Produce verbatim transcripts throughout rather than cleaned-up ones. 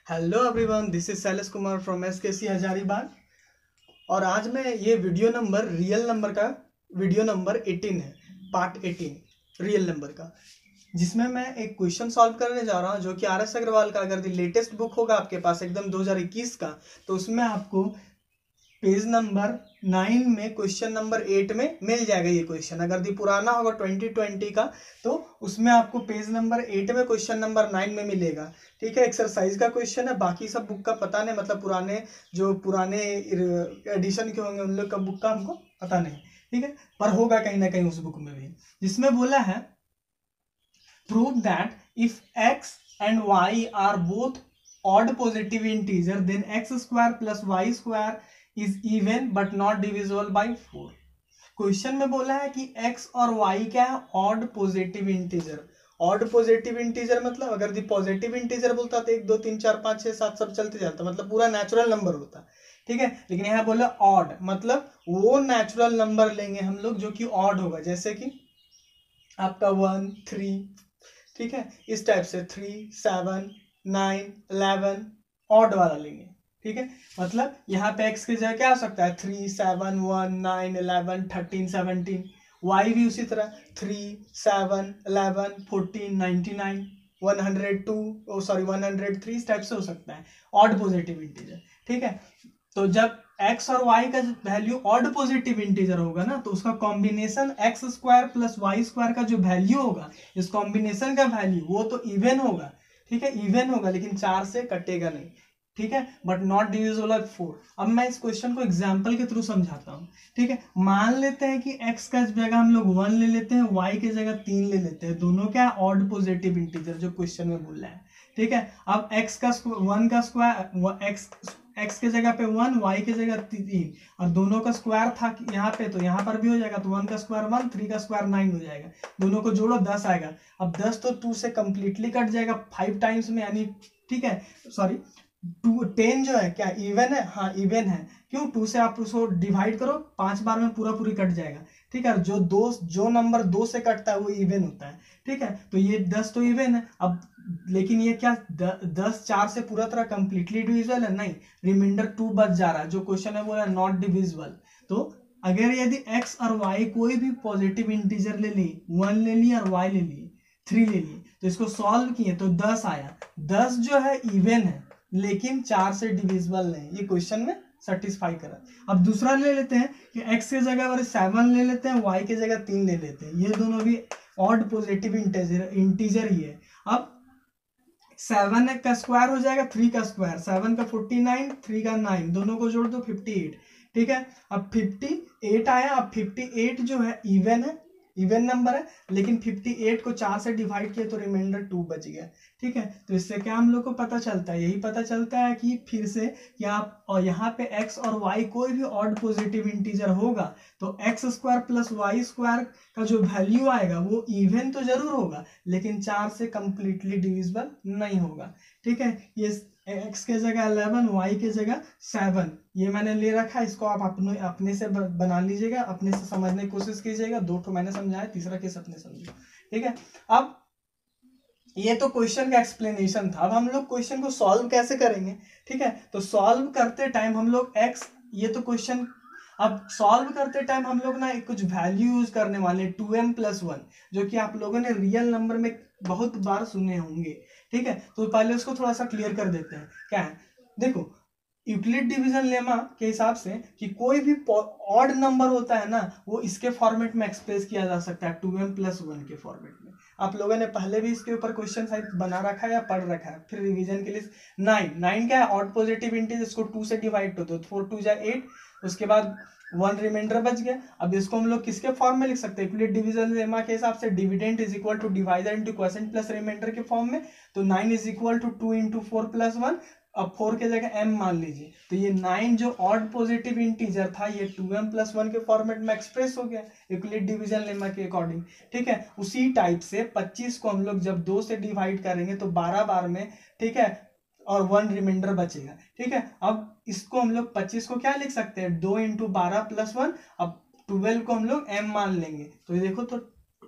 Hello everyone, this is Shailesh Kumar from S K C Hazaribagh. और आज मैं ये वीडियो नंबर रियल नंबर का वीडियो नंबर अठारह है, पार्ट अठारह रियल नंबर का, जिसमें मैं एक क्वेश्चन सॉल्व करने जा रहा हूँ जो कि आर एस अग्रवाल का अगर लेटेस्ट बुक होगा आपके पास एकदम दो हज़ार इक्कीस का, तो उसमें आपको पेज नंबर नाइन में क्वेश्चन नंबर एट में मिल जाएगा ये क्वेश्चन। अगर दी पुराना होगा ट्वेंटी ट्वेंटी का तो उसमें आपको पेज नंबर एट में क्वेश्चन नंबर नाइन में मिलेगा। ठीक है, एक्सरसाइज का क्वेश्चन है, बाकी सब बुक का पता नहीं, मतलब पुराने जो पुराने एडिशन के होंगे उन लोग का बुक का हमको पता नहीं। ठीक है, पर होगा कहीं ना कहीं उस बुक में भी, जिसमें बोला है prove that if x and y are both odd positive integer then x square plus y square is even but not divisible by four. Question में बोला है कि x और y क्या है, odd positive integer. Odd positive integer मतलब अगर the positive integer बोलता तो एक दो तीन चार पाँच छह सात सब चलते जाता, मतलब पूरा नेचुरल नंबर होता। ठीक है, लेकिन यहाँ बोला ऑड, मतलब वो नेचुरल नंबर लेंगे हम लोग जो कि ऑड होगा, जैसे कि आपका वन थ्री, ठीक है, इस टाइप से three seven nine eleven odd वाला लेंगे। ठीक है, मतलब यहाँ पे x की जगह क्या हो सकता है, three seven one nine eleven thirteen seventeen. y भी उसी तरह three seven eleven fourteen ninety nine one hundred two sorry one hundred three, इस टाइप से हो सकता है ऑड पॉजिटिव इंटीजर। ठीक है, तो जब x और y का वैल्यू ऑड पॉजिटिव इंटीजर होगा ना, तो उसका combination x square plus y square का जो वैल्यू होगा, इस कॉम्बिनेशन का वैल्यू वो तो इवन होगा। ठीक है, इवन होगा लेकिन चार से कटेगा नहीं। ठीक है, but not divisible by four. अब मैं इस क्वेश्चन को एग्जांपल के थ्रू समझाता हूँ। ठीक है, मान लेते हैं कि x का जगह हम लोग वन ले लेते हैं, y की जगह तीन ले लेते हैं, दोनों क्या है, ऑड पॉजिटिव इंटीजर जो क्वेश्चन में बोल रहा है। ठीक है, अब x का वन का स्क्वायर, x x के जगह पे वन, y की जगह तीन, और दोनों का स्क्वायर था यहाँ पे, तो यहाँ पर भी हो जाएगा, तो वन का स्क्वायर वन, थ्री का स्क्वायर नाइन हो जाएगा, दोनों को जोड़ो दस आएगा। अब दस तो टू से कंप्लीटली कट जाएगा फाइव टाइम्स में, यानी ठीक है सॉरी टू टेन जो है क्या इवन है, हाँ इवन है। क्यों, टू से आप उसको डिवाइड करो पांच बार में पूरा पूरी कट जाएगा। ठीक है, जो दो जो नंबर दो से कटता है वो इवन होता है। ठीक है, तो ये दस तो इवन है। अब लेकिन ये क्या द, दस चार से पूरा तरह कंप्लीटली डिविजिबल है, नहीं, रिमाइंडर टू बच जा रहा है, जो क्वेश्चन है बोला नॉट डिविजिबल। तो अगर यदि x और y कोई भी पॉजिटिव इंटीजर ले ली, वन ले ली और y ले ली, थ्री ले ली, तो इसको सॉल्व किए तो दस आया। दस जो है इवन है लेकिन चार से डिविजिबल नहीं, ये क्वेश्चन में सेटिस्फाई करा। अब दूसरा ले लेते हैं कि x के जगह पर सेवन ले लेते हैं, y के जगह तीन ले लेते हैं, ये दोनों भी ऑड पॉजिटिव इंटीजर इंटीजर ही है। अब सेवन का स्क्वायर हो जाएगा थ्री का स्क्वायर, सेवन का फोर्टी नाइन, थ्री का नाइन, दोनों को जोड़ दो फिफ्टी एट। ठीक है, अब फिफ्टी एट आया। अब फिफ्टी एट जो है इवन है, इवन नंबर है, लेकिन फिफ्टी एट को चार से डिवाइड किया तो रिमाइंडर टू बच गया। ठीक है, तो इससे क्या हम लोग को पता चलता है, यही पता चलता है कि फिर से कि आप और यहाँ पे x और y कोई भी ऑड पॉजिटिव इंटीजर होगा तो x square plus y square का जो वैल्यू आएगा वो इवन तो जरूर होगा लेकिन चार से कंप्लीटली डिविजिबल नहीं होगा। ठीक है, ये x के जगह इलेवन, y के जगह सेवन, ये मैंने ले रखा है, इसको आप अपने अपने से बना लीजिएगा, अपने से समझने की कोशिश कीजिएगा। दो ठो मैंने समझाया, तीसरा केस अपने समझो। ठीक है, अब ये तो क्वेश्चन का एक्सप्लेनेशन था। अब हम लोग क्वेश्चन को सॉल्व कैसे करेंगे। ठीक है, तो सॉल्व करते टाइम हम लोग x, ये तो क्वेश्चन, अब सॉल्व करते टाइम हम लोग ना कुछ वैल्यू यूज करने वाले टू एम प्लस वन, जो कि आप लोगों ने रियल नंबर में बहुत बार सुने होंगे। ठीक है, तो पहले उसको थोड़ा सा क्लियर कर देते हैं। क्या है, देखो यूक्लिड डिवीजन लेमा के हिसाब से कि कोई भी ऑड नंबर होता है ना, वो इसके फॉर्मेट में एक्सप्रेस किया जा सकता है, टू एम प्लस वन के फॉर्मेट में। आप लोगों ने पहले भी इसके ऊपर क्वेश्चन शायद बना रखा है या पढ़ रखा है। फिर रिवीजन के लिए नाइन, नाइन क्या है, ऑड पॉजिटिव इंटीजर, इसको टू से डिवाइड कर दो, फोर टू जा एट, उसके बाद वन रिमाइंडर बच गया। अब इसको हम लोग किसके फॉर्म में लिख सकते हैं, यूक्लिड डिवीजन लेमा के हिसाब से dividend is equal to divisor into quotient plus remainder के फॉर्म में। तो nine is equal to two into four plus one, अब फोर के जगह m मान लीजिए, तो ये नाइन जो ऑड पॉजिटिव इंटीजर था ये टू एम प्लस वन के फॉर्मेट में एक्सप्रेस हो गया यूक्लिड डिवीजन लेमा के अकॉर्डिंग। ठीक है, उसी टाइप से पच्चीस को हम लोग जब दो से डिवाइड करेंगे तो बारह बार में, ठीक है, और वन रिमाइंडर बचेगा। ठीक है, अब इसको हम लोग पच्चीस को क्या लिख सकते हैं, दो इंटू बारह प्लस वन, अब ट्वेल्व को हम लोग m मान लेंगे, तो ये देखो तो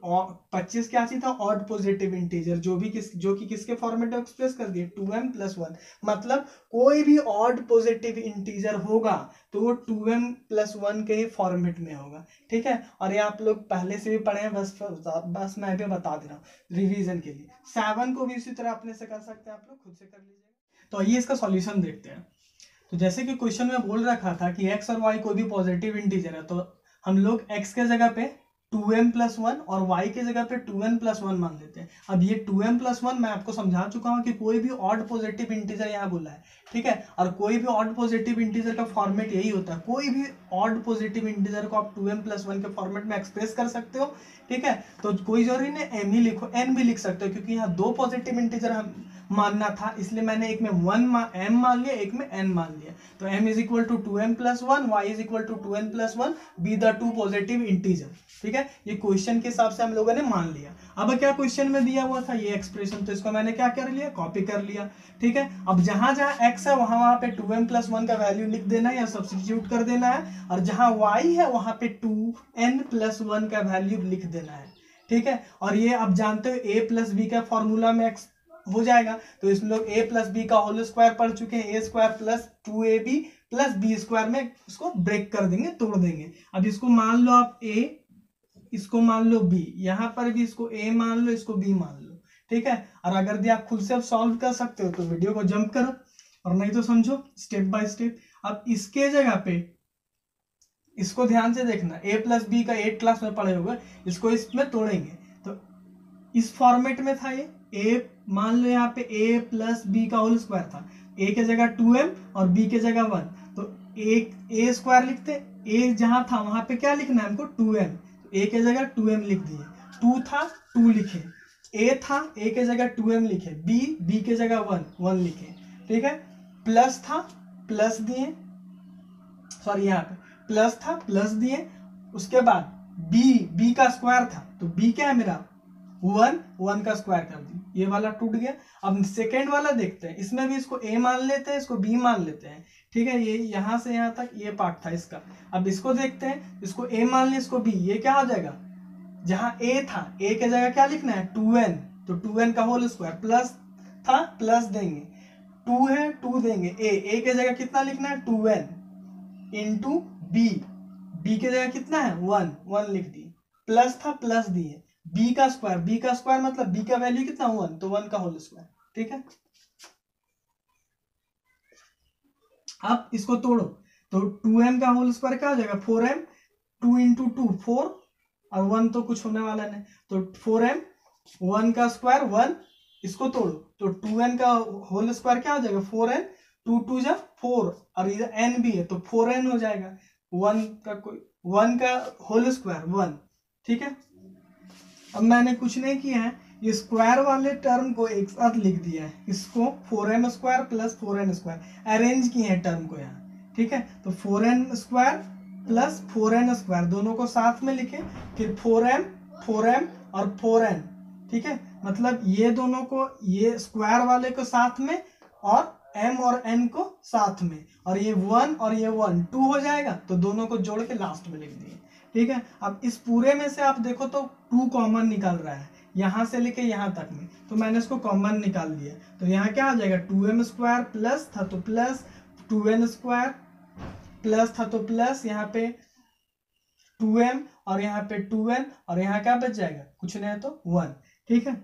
पच्चीस क्या चीज था, ऑड पॉजिटिव इंटीजर, जो भी किस जो कि किसके फॉर्मेट में एक्सप्रेस कर दिए, टू एम प्लस वन। मतलब कोई भी ऑड पॉजिटिव इंटीजर होगा तो वो टू एम प्लस वन के ही फॉर्मेट में होगा, ठीक है। और ये आप लोग पहले से भी पढ़े हैं, बस बस मैं भी बता दे रहा हूँ रिवीजन के लिए। सेवन को भी इसी तरह अपने से कर सकते हैं, आप लोग खुद से कर लीजिए। तो आइए इसका सॉल्यूशन देखते हैं। तो जैसे कि क्वेश्चन में बोल रखा था कि x और y कोई भी पॉजिटिव इंटीजर है, तो हम लोग x के जगह पे टू एम प्लस वन और y के जगह पे टू एन प्लस वन मान लेते हैं। अब ये टू एम प्लस वन मैं आपको समझा चुका हूं कि कोई भी ऑड पॉजिटिव इंटीजर यहाँ बोला है, ठीक है। और कोई भी ऑड पॉजिटिव इंटीजर का फॉर्मेट यही होता है, कोई भी ऑड पॉजिटिव इंटीजर को आप टू एम प्लस वन के फॉर्मेट में एक्सप्रेस कर सकते हो, ठीक है। तो कोई जरूरी नहीं एम ही लिखो, एन भी लिख सकते हो, क्योंकि यहाँ दो पॉजिटिव इंटीजर हम मानना था, इसलिए मैंने एक में वन मा, एम मान लिया, एक में एन मान लिया। तो m is equal to two m plus one, y is equal to two n plus one, b the two positive integer, ठीक है। ये क्वेश्चन के हिसाब से हम लोगों ने मान लिया। अब क्या क्वेश्चन में दिया हुआ था ये एक्सप्रेशन, तो इसको मैंने क्या कर लिया, कॉपी कर लिया, ठीक है। अब जहां जहां x है वहां वहां पे टू एम प्लस वन का वैल्यू लिख देना है या सब्स्टिट्यूट कर देना है, और जहां y है वहां पे टू एन प्लस वन का वैल्यू लिख देना है, ठीक है। और ये आप जानते हो a प्लस बी का फॉर्मूला में x हो जाएगा, तो इसमें लोग a प्लस बी का होल स्क्वायर पढ़ चुके हैं, a square plus two a b plus b square में इसको ब्रेक कर देंगे, तोड़ देंगे। अब इसको मान लो आप a, इसको मान लो b, यहां पर भी इसको a मान लो, इसको b मान लो, ठीक है। और अगर भी आप खुद से अब सॉल्व कर सकते हो तो वीडियो को जंप करो, और नहीं तो समझो स्टेप बाय स्टेप। अब इसके जगह पे इसको ध्यान से देखना, a प्लस बी का एट क्लास में पढ़े होगा, इसको इसमें तोड़ेंगे तो इस फॉर्मेट में था ये a, मान लो यहाँ पे a प्लस बी का होल स्क्वायर था, a के जगह टू एम और b के जगह वन, तो एक a स्क्वायर लिखते, a जहां था वहां पे क्या लिखना है हमको, टू एम, तो a के जगह टू एम लिख दिए, टू था टू लिखे, a था a के जगह टू एम लिखे, b b के जगह वन वन लिखे, ठीक है। प्लस था प्लस दिए, सॉरी यहाँ पे प्लस था प्लस दिए, उसके बाद b b का स्क्वायर था, तो b क्या है मेरा वन, वन का स्क्वायर कर दी, ये वाला टूट गया। अब सेकेंड वाला देखते हैं, इसमें भी इसको a मान लेते हैं, इसको b मान लेते हैं, ठीक है। ये यहां से यहां तक ये पार्ट था इसका। अब इसको देखते हैं, इसको a मान लिया, इसको b, ये क्या हो जाएगा, जहां a था a के जगह क्या लिखना है, टू एन, तो टू एन का होल स्क्वायर, प्लस था प्लस देंगे, टू है टू देंगे, a a के जगह कितना लिखना है, two n into b, b के जगह कितना है, वन, वन लिख दिए, प्लस था प्लस दिए, b का स्क्वायर, b का स्क्वायर मतलब b का वैल्यू कितना, वन, तो वन का होल स्क्वायर, ठीक है। अब इसको तोड़ो, तो टू एम का होल स्क्वायर क्या हो जाएगा, four m, two into two four, और वन तो कुछ होने वाला नहीं, तो फोर एम, वन का स्क्वायर वन, इसको तोड़ो तो टू एन का होल स्क्वायर क्या हो जाएगा, फोर एन, टू टू जा फोर, और इधर एन भी है तो फोर एन हो जाएगा, वन का कोई वन का होल स्क्वायर वन, ठीक है। अब मैंने कुछ नहीं किया है, ये स्क्वायर वाले टर्म को एक साथ लिख दिया है, इसको four m square plus four n square arrange किए हैं टर्म को यहाँ, ठीक है। तो four n square plus four n square दोनों को साथ में लिखे, फिर फोर एम फोर एम और फोर एन, ठीक है। मतलब ये दोनों को, ये स्क्वायर वाले को साथ में और m और n को साथ में, और ये वन और ये वन टू हो जाएगा, तो दोनों को जोड़ के लास्ट में लिख दिए, ठीक है। अब इस पूरे में से आप देखो तो टू कॉमन निकल रहा है, यहां से लेके यहां तक में, तो मैंने इसको कॉमन निकाल दिया, तो यहाँ क्या आ जाएगा, टू एम स्क्वायर प्लस था तो plus two n square, plus था तो प्लस यहाँ पे टू एम और यहाँ पे टू एन, और यहाँ क्या बच जाएगा, कुछ नहीं है तो वन, ठीक है।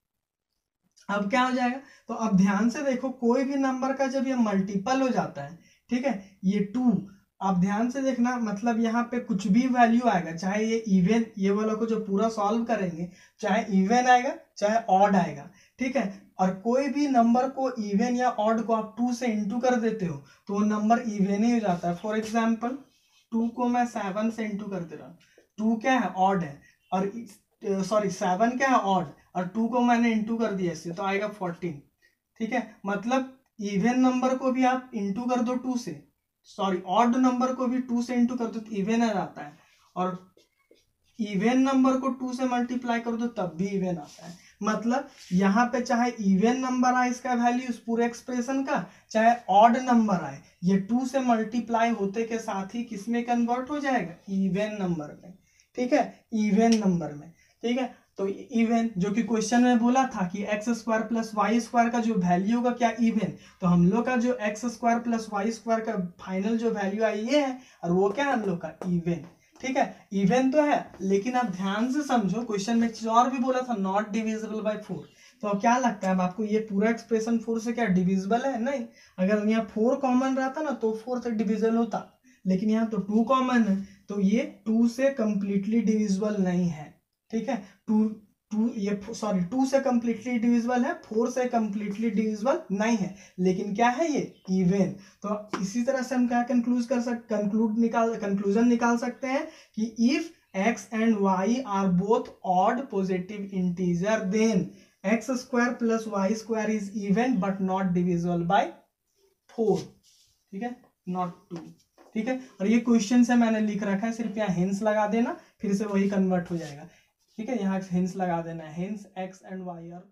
अब क्या हो जाएगा, तो अब ध्यान से देखो, कोई भी नंबर का जब ये मल्टीपल हो जाता है, ठीक है, ये टू, आप ध्यान से देखना, मतलब यहाँ पे कुछ भी वैल्यू आएगा, चाहे ये इवन, ये वाला को जो पूरा सॉल्व करेंगे, चाहे इवन आएगा चाहे ऑड आएगा, ठीक है। और कोई भी नंबर को इवन या ऑड को आप टू से इंटू कर देते हो तो वो नंबर इवन ही हो जाता है। फॉर एग्जाम्पल टू को मैं सेवन से इंटू कर दे रहा हूँ, टू क्या है, ऑड है, और सॉरी सेवन क्या है, ऑड, और टू को मैंने इंटू कर दिया इससे, तो आएगा फोर्टीन, ठीक है। मतलब इवन नंबर को भी आप इंटू कर दो टू से, सॉरी ऑड नंबर को भी टू से इंटू कर दो तो इवन आ जाता है, और इवन नंबर को टू से मल्टीप्लाई कर दो तब भी इवन आता है। मतलब यहाँ पे चाहे इवन नंबर आए इसका वैल्यू इस पूरे एक्सप्रेशन का, चाहे ऑड नंबर आए, ये टू से मल्टीप्लाई होते के साथ ही किसमें कन्वर्ट हो जाएगा, इवन नंबर में, ठीक है, इवन नंबर में। ठीक है। तो इवन जो कि क्वेश्चन में बोला था कि x square plus y square का जो वैल्यू होगा क्या इवन, तो हम लोग का जो x square plus y square का फाइनल जो वैल्यू आई ये है, और वो क्या है हम लोग का इवन। ठीक है, इवन तो है, लेकिन आप ध्यान से समझो क्वेश्चन में चीज और भी बोला था, नॉट डिविजिबल बाय फोर। तो अब क्या लगता है अब आपको ये पूरा एक्सप्रेशन फोर से क्या डिविजिबल है? नहीं। अगर यहाँ फोर कॉमन रहता ना तो फोर से डिविजिबल होता, लेकिन यहाँ तो टू कॉमन है तो ये टू से कंप्लीटली डिविजिबल नहीं है। ठीक है, टू टू ये सॉरी टू से कंप्लीटली डिविजिबल है, फोर से कंप्लीटली डिविजिबल नहीं है, लेकिन क्या है ये इवन। तो इसी तरह से हम क्या कंक्लूज कर सकते कंक्लूड निकाल कंक्लूजन निकाल सकते हैं कि if x and y are both odd positive integer then x square plus y square is even but not divisible by four. ठीक है, नॉट टू। ठीक है, और ये क्वेश्चन से मैंने लिख रखा है, सिर्फ यहाँ हिंस लगा देना, फिर से वही कन्वर्ट हो जाएगा। ठीक है, यहाँ हिंस लगा देना है, hence x and y are